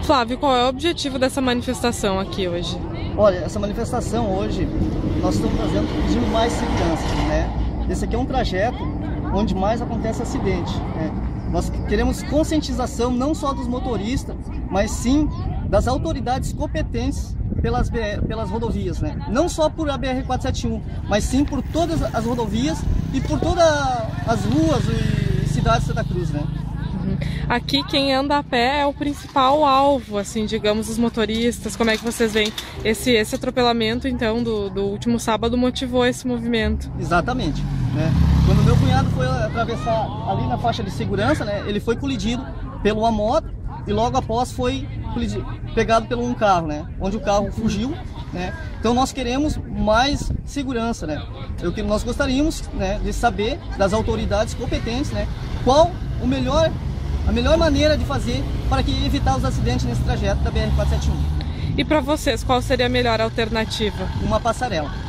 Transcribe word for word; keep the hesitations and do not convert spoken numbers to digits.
Flávio, qual é o objetivo dessa manifestação aqui hoje? Olha, essa manifestação hoje, nós estamos trazendo, pedindo mais segurança, né? Esse aqui é um trajeto onde mais acontece acidente, né? Nós queremos conscientização não só dos motoristas, mas sim das autoridades competentes pelas, pelas rodovias, né? Não só por a B R quatrocentos e setenta e um, mas sim por todas as rodovias e por todas as ruas e cidades de Santa Cruz, né? Aqui quem anda a pé é o principal alvo, assim, digamos, os motoristas. Como é que vocês veem esse, esse atropelamento, então, do, do último sábado motivou esse movimento? Exatamente, né? Quando meu cunhado foi atravessar ali na faixa de segurança, né, ele foi colidido pelo uma moto e logo após foi colidido, pegado por um carro, né, onde o carro fugiu, né? Então nós queremos mais segurança, né? Eu que nós gostaríamos, né, de saber das autoridades competentes, né, qual o melhor a melhor maneira de fazer para que evitar os acidentes nesse trajeto da B R quatrocentos e setenta e um. E para vocês, qual seria a melhor alternativa? Uma passarela.